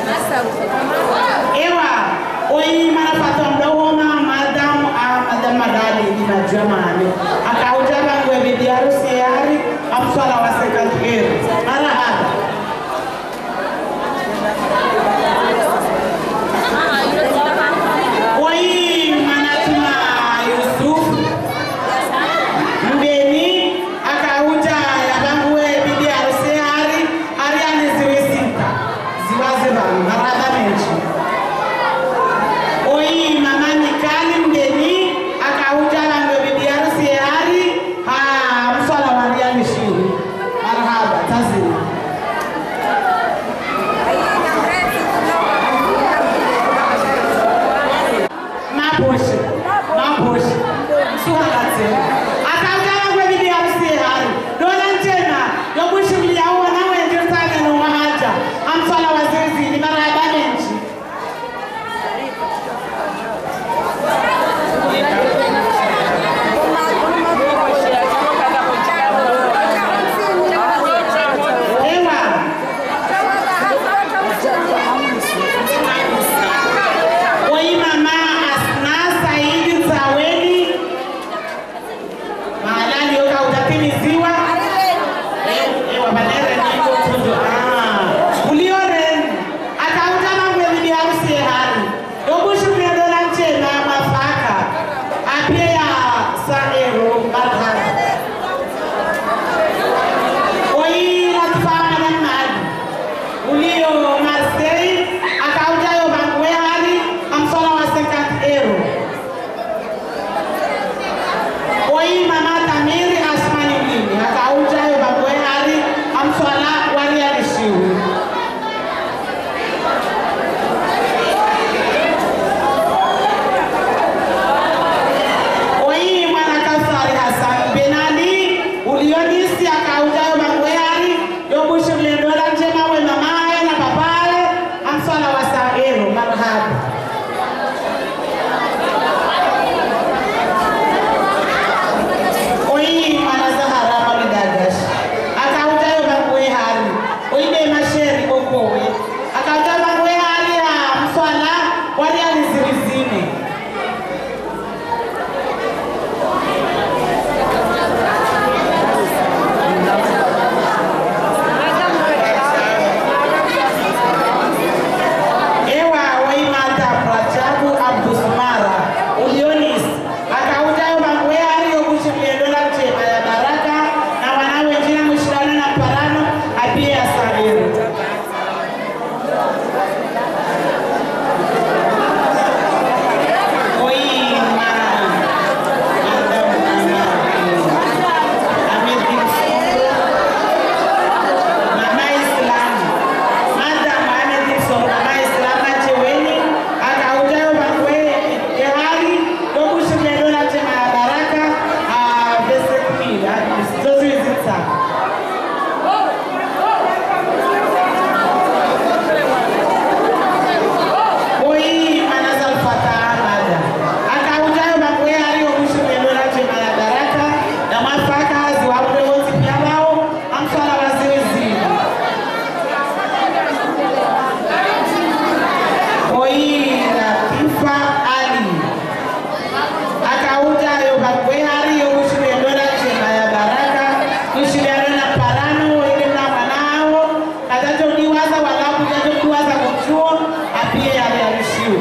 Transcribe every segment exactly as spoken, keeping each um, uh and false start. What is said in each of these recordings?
Ewa, oi manapata mdawona madam madam madali ina jamani. Akauja bangu bibi harusi yari amswala wa secretary. Marahaba. Oi manatuma Yusuf. Mbeni akauja ya bangu bibi harusi yari Ariane ziwesinta. Ziwaze bangu marahaba menchi. Oi mama Nikali Mbeni akauja bangu bibi harusi yari ha mswala wa Ariane shiri. Marahaba tazini. Mapoche, mapoche, suhalate. Akauja bangu bibi harusi yari. Dona njema, yobushi mliaua nawe ndirtane no mahaja. Amswala wa zizi ni marahaba menchi. Oi mama Asna Saidi Zaweni. Mahalali yoka utatimiziwa. Ewa banere niko tundo. Ah. Ulioren. Akauja mamwe bibi harusi hari. Yobushi mliadona nche na mafaka. Apia ya saero barhara. Oi ratfama na mali. Ulio Marseille. Akauja yo bangwe hari. Amsola wa cinquante euro. Oi mama Tamiri Asmani Mlini. Akauja yo bangwe hari. Amsola wari ya nishiu. Oi mwana Kasari Hassan Benali. Ulionisi akauja yo bangwe hari. Yobushi mlendola njema we mamae na papae. Amsola wa saero. Marhaba. Oi mwana Zahara Mabidagash. Akauja yo bangwe hari. Oi be masheri okowe. Akauja bangwe hari ya mswala wali alizirizine. Ewa oi mata Prachabu Abdusmara. Ulionis. Akauja yo bangwe hari yobushi mliendola chema ya baraka. Na wanawe jina mshirano na parano. Apia ya sabiru. Oi ma. Madam Mama Islam. Madam Ahmed Gibson, Mama Islam na cheweni. Akauja yo bangwe hari. Yobushi mliendola chema ya baraka. Ah, Vesek Mila. Zozu izita. Oi manazal Fatah Ahmada. Akauja yo bangwe hari yobushi mliendola chema ya baraka. Na mafaka hazi wapwe wote pia wao. Amswala waziri zini. Oi Latifa Ali. Akauja yo bangwe hari yobushi mliendola chema ya baraka. Nishiliano na parano ile na manao. Katajo niwaza walabu jajo kuwaza kumchuo. Apia ya realishiu.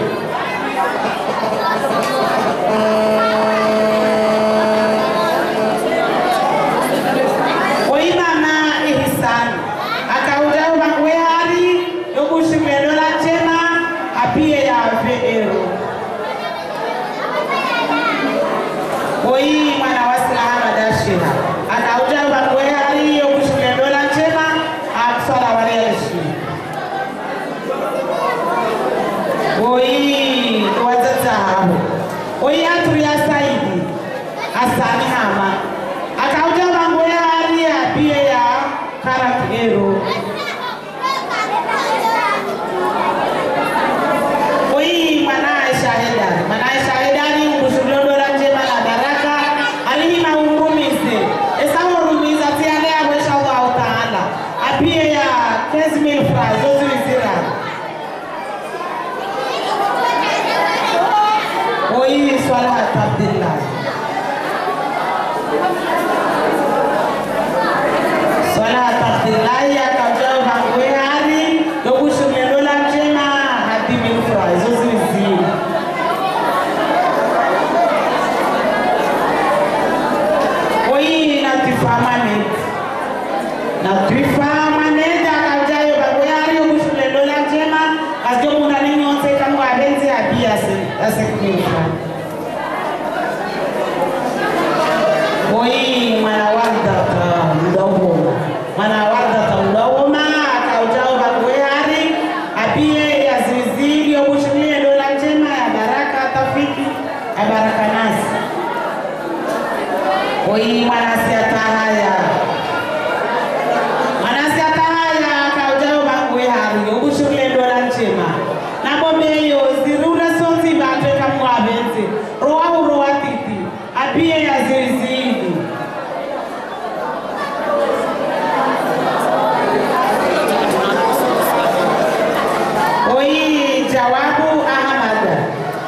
Oi mama Ihsan. Akauja yo bangwe hari yobushi mliendola chema. Apia ya veero. Oi mwana wasilaha madashira. Akauja yo bangwe hari yobushi mliendola chema. Amswala wa realishiu. Oi wazatahabu. Oi atu ya Saidi Asani Hama. Akauja bangwe hari ya pia ya karakero. Oi manae shahidani. Manae shahidani ngushuliodola njema na baraka. Alihima ungumize. Esa urumiza tiane ya mwesha Allah Ta'ala. Apia ya quinze mille francs. Zozu izira.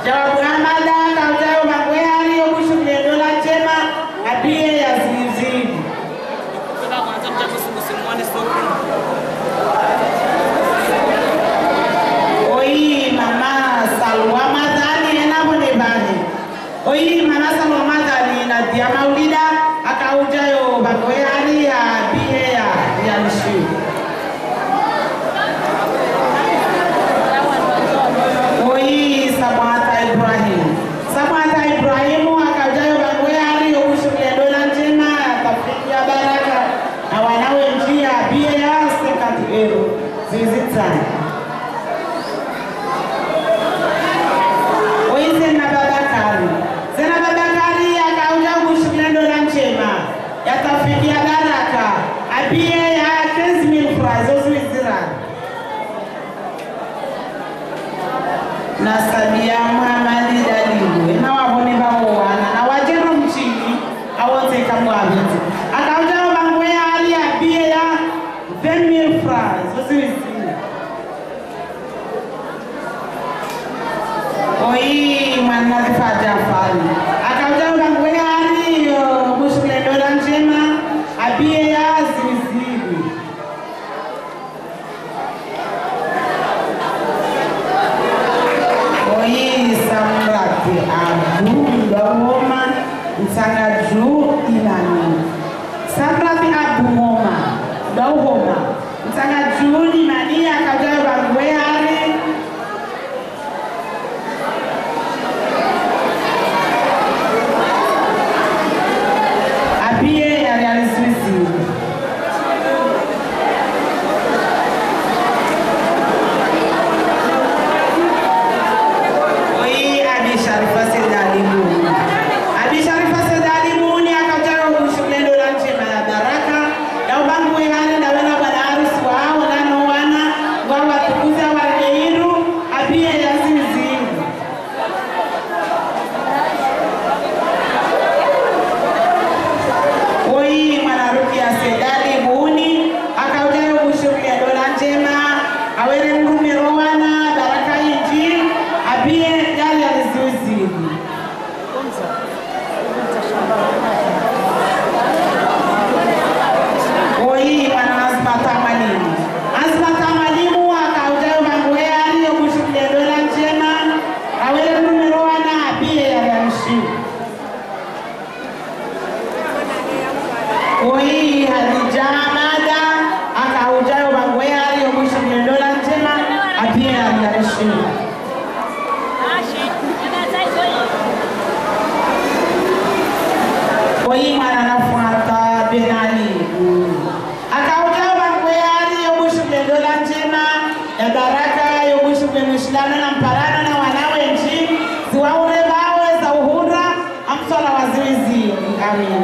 Jawabu Hamada kaujayo Mangwehari obushu mlendola njema abie ya zizi. Oi mama Salwa Madani enabone bani. Oi mama Salwa Madani na dia Maulida akaujayo Mangwehari ya abie ya ya nishu. Samata Ibrahim. Samata Ibrahimu akajayo Mangwehari obushu mlendola njema atafikia baraka na wanawe njia bie ya sekati ero zizitani. Oize na Babakari. Zena Babakari akaujayo obushu mlendola njema yatafikia baraka abie ya quinze mille francs zozizira. Na Sabia Muhammadi Dalibu na wabone bawana na wajero mchini awote kamwabiti akaujayo Mangwehari abie ya vingt mille francs zozizira. Oi mwana zifaja fali akaujayo Mangwehari obushu mlendola njema abie ya ziziri. Oi Samrati Abu Dawoma Nsanga Ju Ilani. Samrati Abu Moma Dawoma Nsanga Ju Ilani akajayo Mangwehari abie ya realizwizi. Sharifa Sedalimu. Abi Sharifa Sedalimu ni akajayo obushu mlendola njema ya baraka na Mangwehari na wena bwana harusi wao nano wana wao watukuza waleiru abie ya zizi. Oi mwanaruki ya Sedalimu ni akajayo obushu mlendola njema awere mrumero wana baraka inji abie yali ya zizi. Oi mana Azmata Malimu. Azmata Malimu akaujayo Mangwehari obushu mlendola njema awere mrumero wana abie yali ya mshu. Oi Hadija Hamada akaujayo Mangwehari obushu mlendola njema abie yali ya mshu. Oi mwana nafuata Benali akaujayo Mangwehari obushu mlendola njema ya baraka obushu mlemushilana na mparana na wanawe nchi ziwaure bawe za uhura amsola waziwizi. Amin.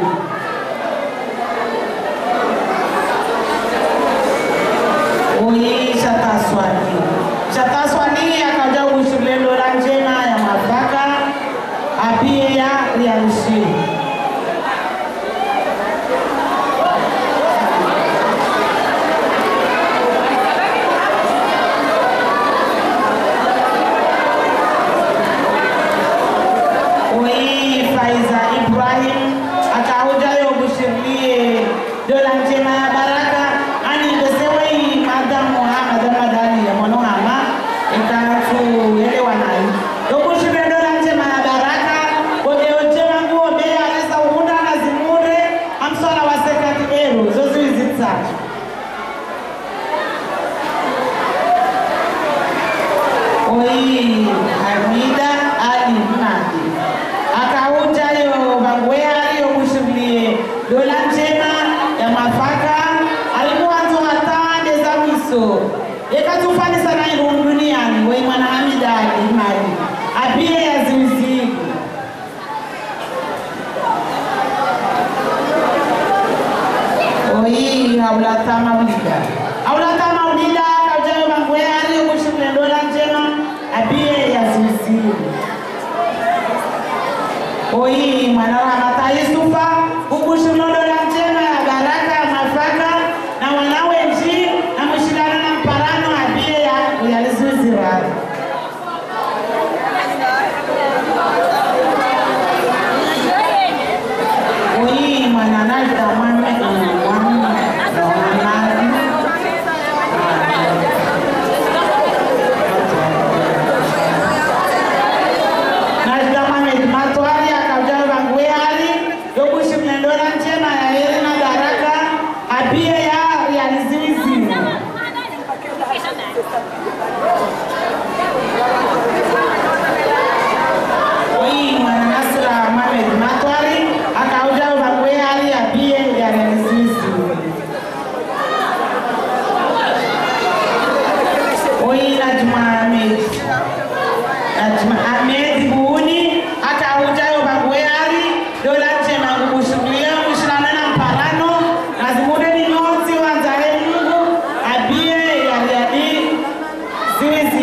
Oi Shataswani. Shataswani akaujayo obushu mlendola njema ya mafaka abie ya rialushi. Faiza Ibrahim akaujayo obushu mlendola njema ya baraka ani besewei Madam Muhammad Madani ya mwana mama ikatu elewa nayo obushu mlendola njema ya baraka kode njema nguo be alisa uhunda na zimure amsola wa sekati ero zozizitsa. Oi Hamida Ali Madi akaujayo Mangwehari obushu mlendola njema ya mafaka alikuwa tuhatande za miso ekatufani sana iru duniani. Wei mwana Hamida Ali Madi abie ya zizi. Oi Haulata Maulida. Haulata Maulida akaujayo Mangwehari obushu mlendola njema abie ya zizi. Oi mwana Ramata Yusufa obushu mlendola njema ya baraka mafaka na wanawe nchi na mshindana na mparano abie ya realizwizi.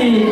Amen.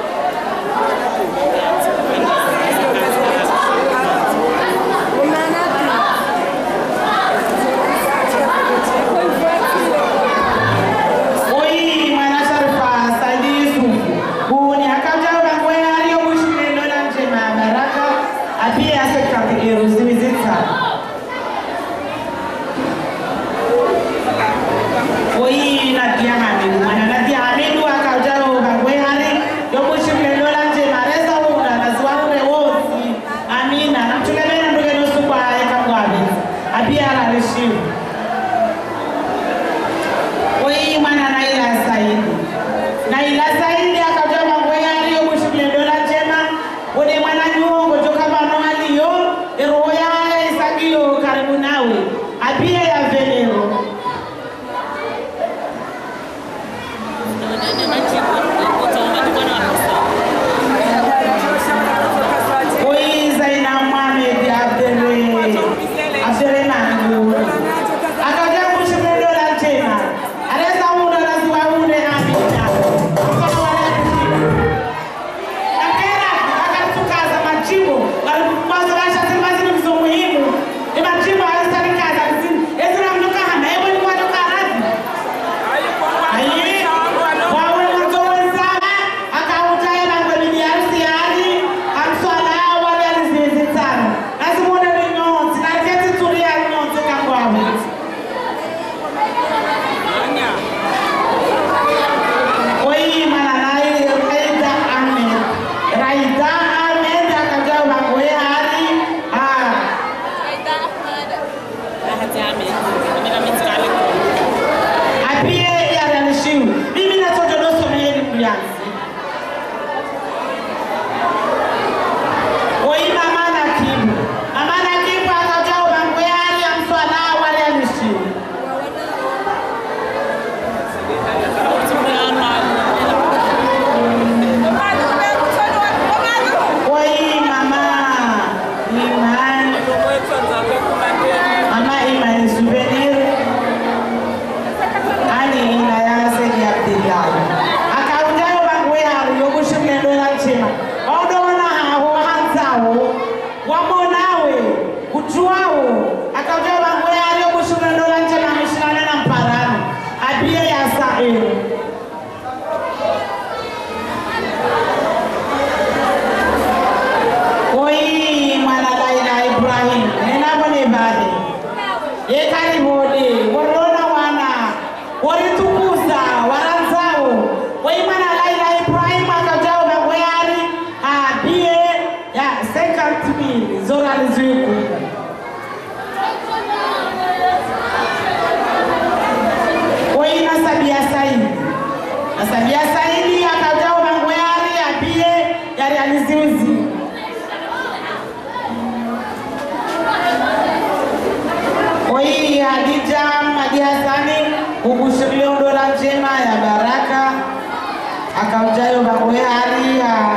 Akaujayo bakwe hari ya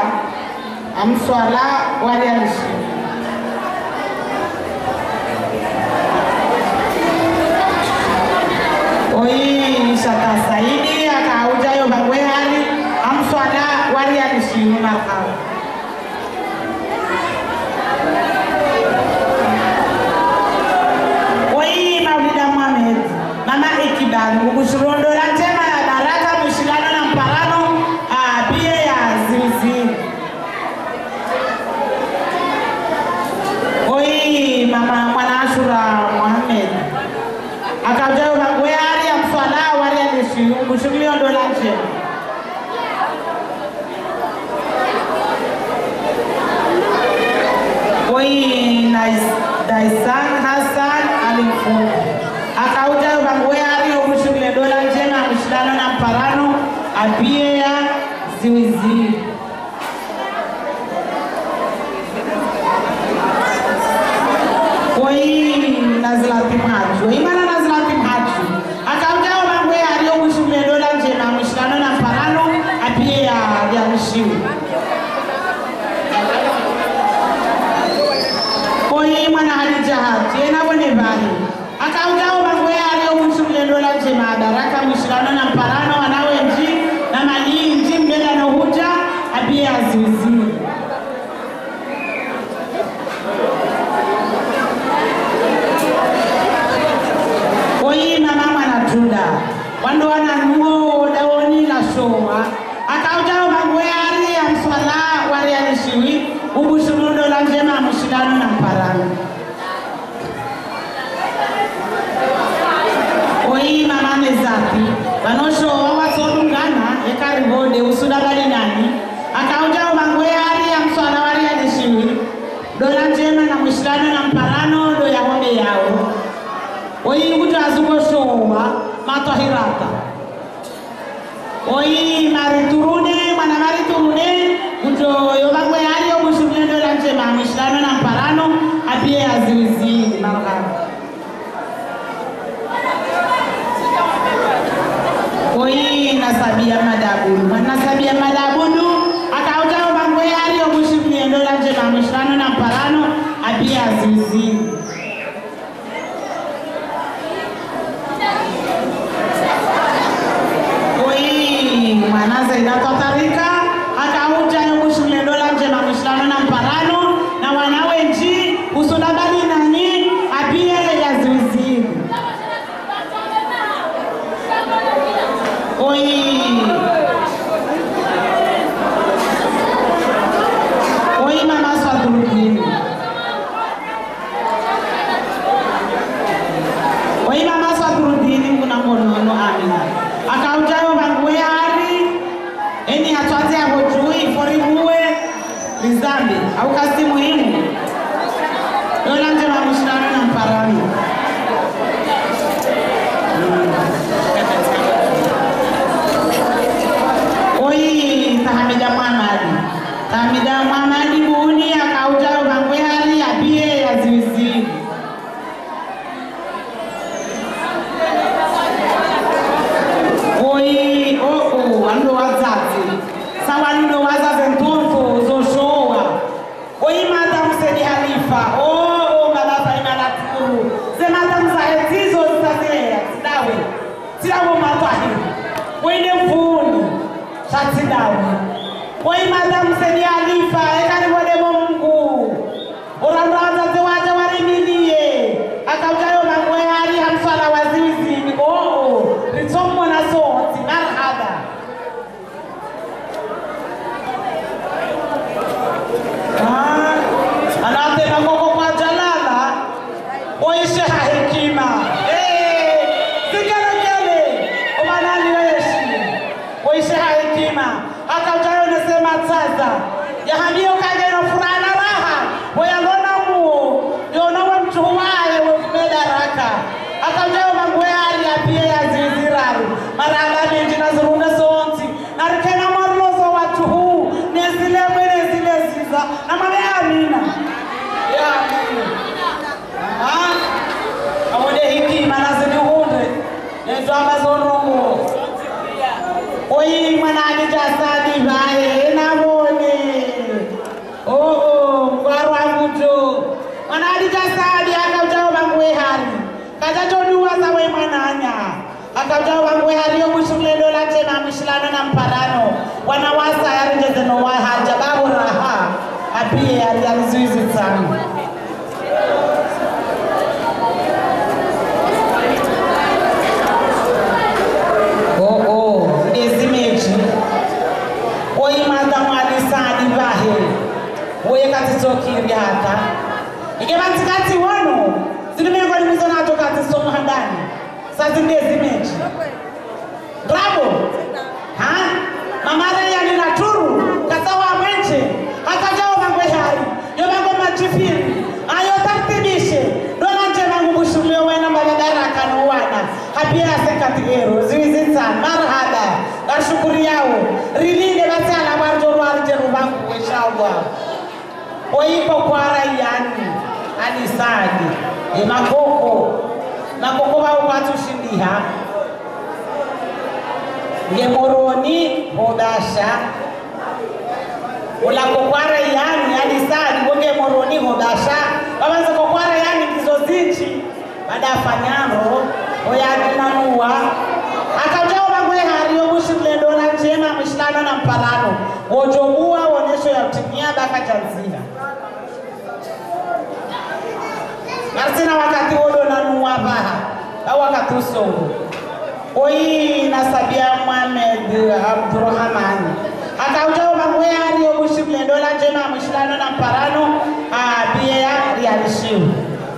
amswala wali alishi. Oi Shata Saidi akaujayo bakwe hari amswala wali alishi makao. Oi Maulida Muhammad mama ikibali ukusurondo la tema ya baraka mshilano na mparano. Oi mama mwana Ashura Muhammad akaujayo bakwe hari amswala wali alishi ukusurondo la tema. Oi Daisan Hassan Alifu akaujayo bakwe hari ukusurondo la tema mshilano na mparano abie ya ziwizi. Oi Nazlati Mhaju imana Nazlati Mhaju akaujayo bakwe hari ukusurondo la tema mshilano na mparano abie ya ya mshiu. Oi mwana Halijahati ena bone bali akaujayo bakwe hari ukusurondo la tema baraka mshilano na mparano wanawe nji na mali nji mbele na huja zizi. Oi mama mwanatunda. Wando wananuo daoni la showa. Akauja mangweari ya mswala wari ya nishiwi. Ubushumundo la njema mshilano na mparano. Oi mama nezapi. Wanosho wasodungana ekaribode usudagani nani. Akauja mangweari ya mswala wari ya nishiwi. Dola njema na mshilano na mparano do ya wame yao. Oi kutu azuko showa matahirata. Oi mariturune mana mariturune kuto yobangwe ali obushumye dola njema mshilano na mparano apie azizi maraka. Oi nasabia madabu mana sabia madabu akauja yobangwe ali obushumye dola njema mshilano na mparano apie azizi. Manaza inatotarika akauja yubushule dola njema mshilano na mparano na wanawe nji usudabali nani apie ya zizi. Oi Oi mama swadurudini. Oi mama swadurudini kuna monono amina. Akauja yobangwe eni atwaze abojui foribuwe lizambi au kasi muhimu dola njema mshilano na mparano. Oi Tahamida Muhammadi Tahamida Muhammadi buni akauja ubangwe hali apie ya zizi. Oi oh oh ando wazazi sawa ndo wazazi mtonto zoshoa. Oi madam Sedi Halifa oh oh baba Faima Naturu ze madam zahetizo zitazea sidawe sidawe matwahi wende mfuni shatidawe. Oi madam Sedi Halifa ekari wode Mungu oranda wazazi waje warimilie akaujayo mangwe hali hamswala wazizi oh oh ritomo na soti marhaba. Ah, anate na koko kwa jalala. Oi sheha hekima. Eh, sikala kele. Omanani weshi. Oi sheha hekima. Akaujayo nasema sasa. Ya hamio kaje no furana raha. Oya lona muo. Yo na wa mtu wae we kumedaraka. Akaujayo mangwe hali apie ya ziziraru. Maraba benji na zurunda sonti. Narikena marlozo watu huu. Nezile mwene zile ziza. Na mame amina. Ya amina. Haa? Amode hiki manazini hunde. Netu amazonongo. Oi manani jasadi bae. Enamone. Oh oh. Mkwaru amuto. Manani jasadi akaujayo mangwe hari. Kajajo duwaza we mananya. Akaujayo mangwe hari yobushule dola njema mshilano na mparano. Wanawasa yari njezeno wa hajabahu raha. Apie yari alizuizi sana. Oh oh. Ezimeji. Oi madamu alisadi bahe. Oye katitokiri hata. Ige bantikati wano. Zinumengo ni mizona ato katisomu handani. Sazinde ezimeji. Bravo. Ha? Mamare ya ni naturu. Kasawa mwenche. Hata jao mangwe hari. Yo mango machifiri. Ayo taktibishe. Dola nje mangu bushumio wena mbadadara kanu wana. Hapia sekatigero. Ziwizi sana. Marhaba. Garshukuri yao. Rilinde basi ala marjoru alijeru bangu. Weshawa. Oipo kwa rayani. Anisadi. Imakoko. Makoko wa upatu shindiha. Ngemoroni hodasha. Ula kokwara yani alisadi wonge moroni hodasha. Babanza kokwara yani kizozichi. Bada fanyano oyadinanua. Akajao mangwe hari yobushile dola njema mshilano na mparano. Wojobua wonesho janzina. Martina wakati wodo na nuwabaha. Au wakati usongo. Oi nasabia Mohamed Abdurrahman. Akaujao mangwe ari obushimle dola jema mshilano na parano a bia rialishiu.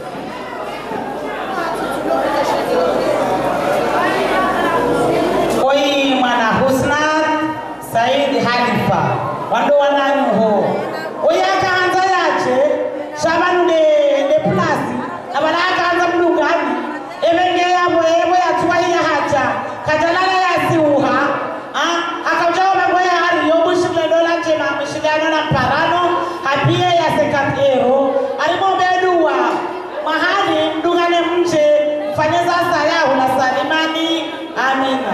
Oi mana Husna Said Halifa. Wando wananu ho. Oi akaanza yache shabanu de de plasi. Abala akaanza mlugani. Emenge yabo yebo yatwahi ya haja. Kajalala ya siuha. Ah akaujao mangwe ari obushimle dola jema mshilano na parano habia ya sekatero. Alimobedua mahali mdungane mche fanyeza sayahu na salimani. Amina.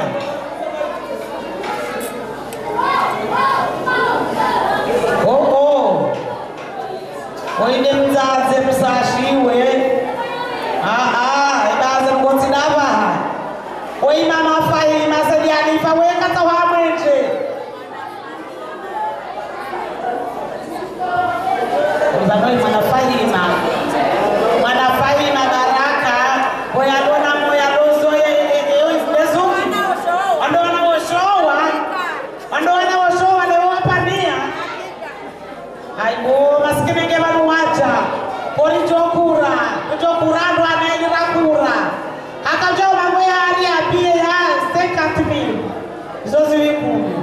Oh oh. Oine mzaze msashiwe. Ah ah, ibaze mgoti dava. Oi mama Fahima sediani fa weka tawamweje. Mzanoi mwana Fahima. Mwana Fahima baraka. Oya dona moya lozo ye ye imezuki. Ando wana oshowa. Ando wana oshowa leo wapania. Aibo maskini ngeba nuacha. Poli jokura, jokura ndo anaira kura. Akajao mambo ya hali ya bia ya second meal. Zozi wikumi.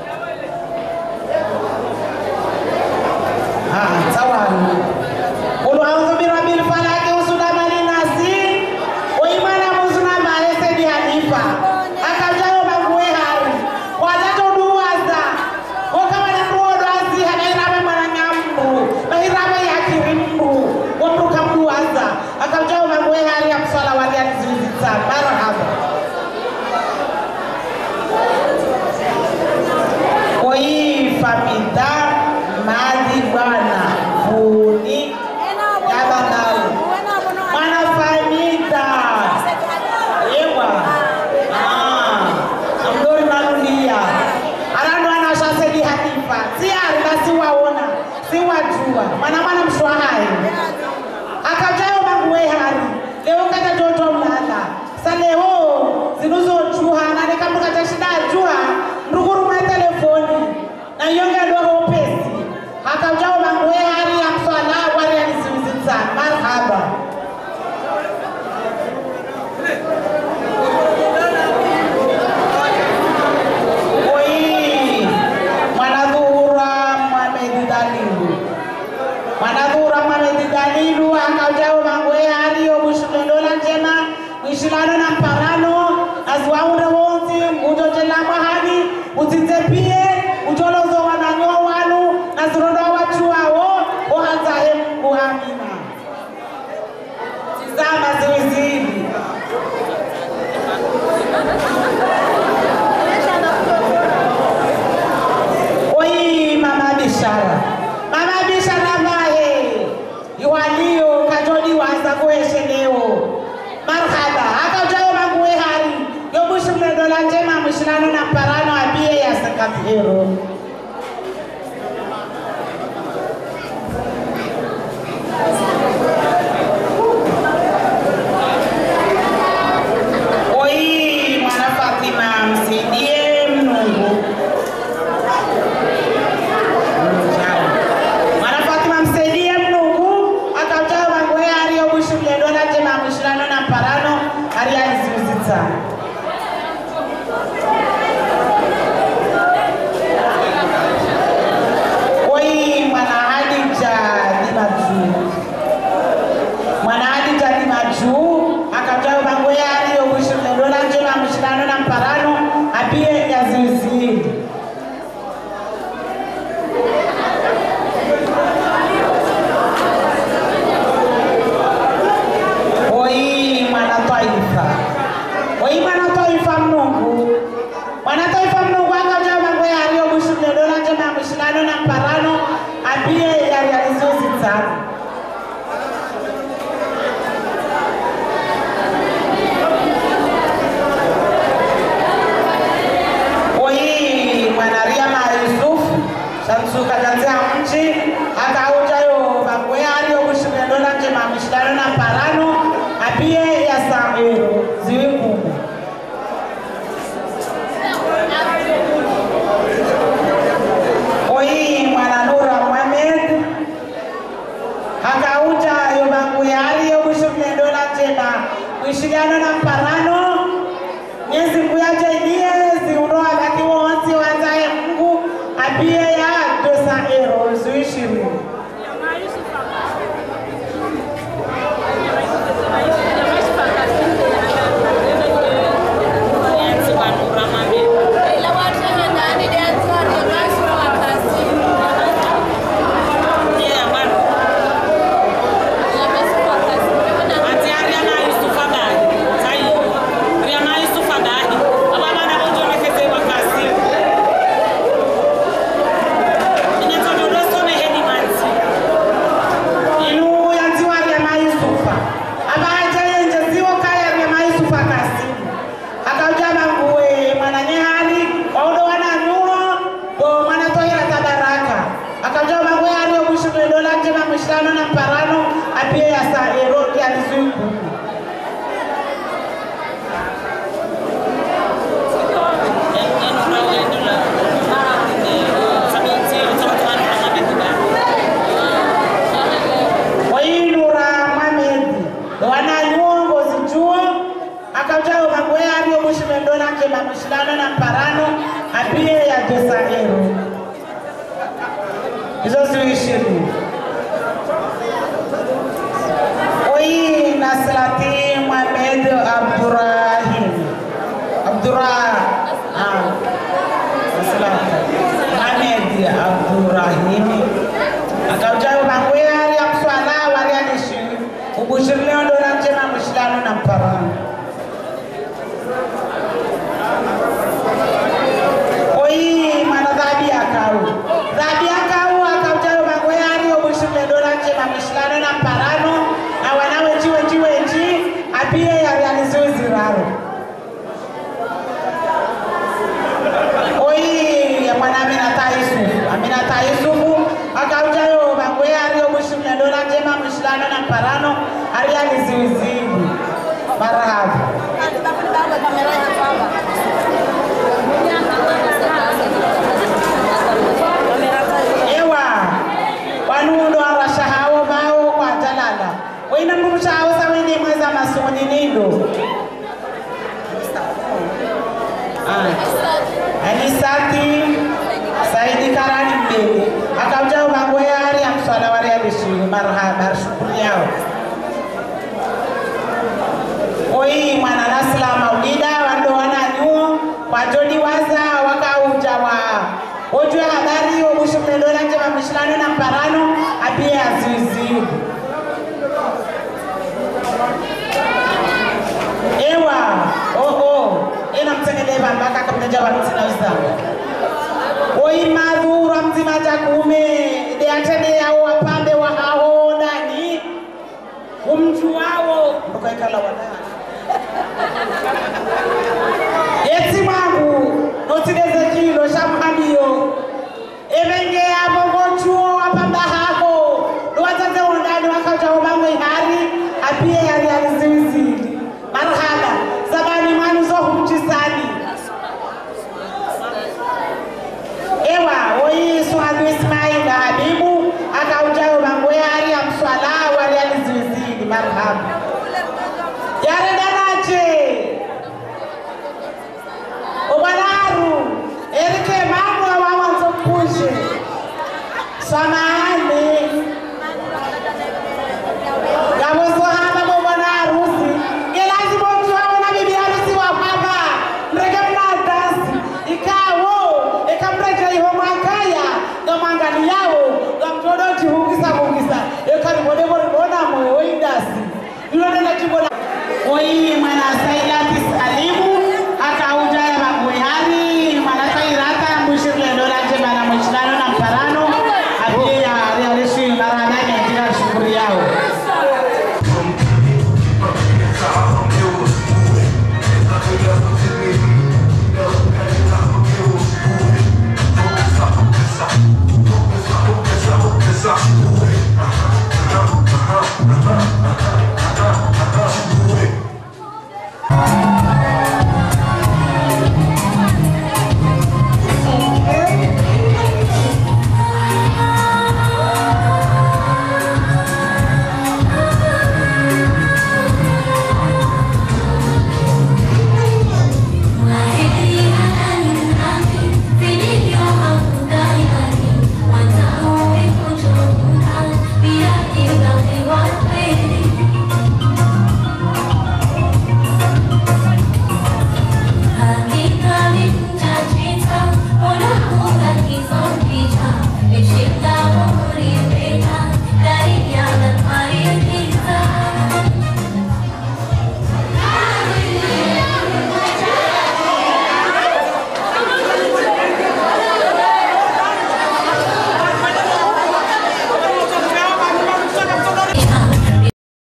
Ah, tawani. Ulu a'udhu birabbil falaq usuda mali nasi. Oimana muzuna maese di halifa. Akajao mambo ya hali. Wajato duwaza. Wakama na duwodo azi hanairame mananyambu. Mahirame ya kirimbu. Wapruka mduwaza. Akajao mambo ya hali ya kuswala wali ya nizizita. Marahaba. Oi famida madi bwana funi yabandalo mana famida ewa ah amdori manulia arando anashase di hatifa si ari si waona si wajua mana mana mshwahai akajao mangwe hari leo kata joto mlala saleo zinuzo juha na nikambuka tashida juha nduguru mwa telefoni na yonga ndo pesi akajao mangwe hari ya mswala wali alisizitsa marhaba. Oi mwanadhura Mohamed Dalilu mwanadhura Mohamed Dalilu akajao mangwe hari obushukendola njema mwishilano na mparano azwaure wonsi ujojela mahali utitepie ujolozo wananyoa wanu na zirondo wachuao ohanzahe Mungu amina. Tizama ziwizili oi mama Bishara mama Bishara mahe yuwalio kajodi waza kueshe leo marhaba akajao mangwe hari yobushi mledola njema mwishilano na parano abie ya sekatero. Oi mwana Fatima msidie Mungu. Mwana Fatima msidie Mungu akajao mangwe hari yobushi mledola njema mwishilano na parano hari ya nzuzita. Tansuka janzia mchi akauja yo bagwari obushimendo na jema mishidano na parano apie ya saero ziwe kumu. Oi mwana Nura Mohamed akauja yo bagwari obushimendo na jema mishidano na parano nyezi kuyaje ndiye ziuroa baki wonsi wanzaye Mungu apie ya dosa ero zuishiru. Oi,